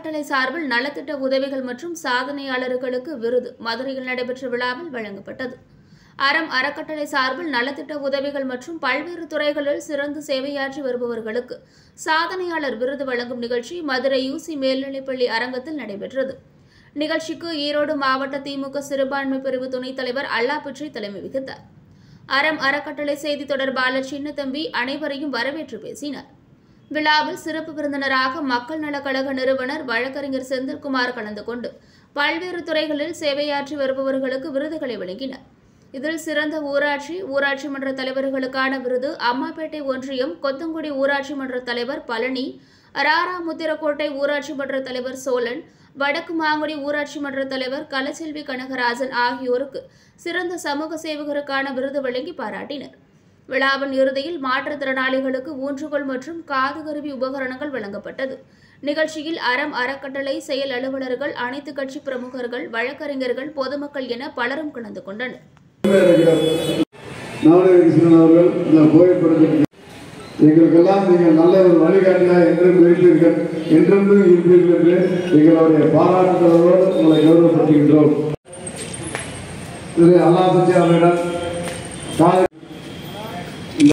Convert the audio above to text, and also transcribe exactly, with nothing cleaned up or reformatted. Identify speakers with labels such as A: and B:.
A: அறக்கட்டளை சார்பில் நலத்திட்ட உதவிகள் மற்றும் சாதனையாளர்களுக்கு விருது மதுரையில் நடைபெற்ற விழாவில் வழங்கப்பட்டது. அறம் அறக்கட்டளை சார்பில் நலத்திட்ட உதவிகள் மற்றும் பல்வேறு துறைகளில் சிறந்து சேவையாற்றி வருபவர்களுக்கு சாதனையாளர் விருது வழங்கும் நிகழ்ச்சி மதுரை யூசி மேல்நிலைப்பள்ளி அரங்கத்தில் நடைபெற்றது. நிகழ்ச்சிக்கு ஈரோடு மாவட்ட திமுக சிறுபான்மை பிரிவு துணைத் தலைவர் அல்லாபிற்றி தலைமை வகித்தார். அறம் அறக்கட்டளை செய்தி தொடர்பாளர் சின்னத்தம்பி அனைவரையும் வரவேற்று பேசினார். விழாவில் சிறப்பு விருந்தினராக மக்கள் நலக் கழக நிறுவனர் வழக்கறிஞர் செந்தில்குமார் கலந்து கொண்டு பல்வேறு துறைகளில் சேவையாற்றி வருபவர்களுக்கு விருதுகளை வழங்கினார். இதில் சிறந்த ஊராட்சி ஊராட்சி மன்ற தலைவர்களுக்கான விருது அம்மாப்பேட்டை ஒன்றியம் கொத்தங்குடி ஊராட்சி மன்ற தலைவர் பழனி, ராராமுத்திரக்கோட்டை ஊராட்சி மன்ற தலைவர் சோழன், வடக்கு மாங்குடி ஊராட்சி மன்ற தலைவர் கலச்செல்வி கனகராஜன் ஆகியோருக்கு சிறந்த சமூக சேவகருக்கான விருது வழங்கி பாராட்டினர். விழாவின் இறுதியில் மாற்றுத்திறனாளிகளுக்கு ஊன்றுகோல் மற்றும் காது கருவி உபகரணங்கள் வழங்கப்பட்டது. நிகழ்ச்சியில் அறம் அறக்கட்டளை செயல் அலுவலர்கள், அனைத்து கட்சி பிரமுகர்கள், வழக்கறிஞர்கள், பொதுமக்கள் என பலரும் கலந்து கொண்டனர்.
B: எங்களுக்கெல்லாம் நீங்கள் நல்ல ஒரு வழிகாட்டியாக என்றும் இருப்பீர்கள் என்றென்றும் இருப்பீர்கள் என்று எங்களுடைய பாராட்டுகளோடு உங்களை கௌரவப்படுத்துகின்றோம். திரு அல்லாஹ் அவரிடம்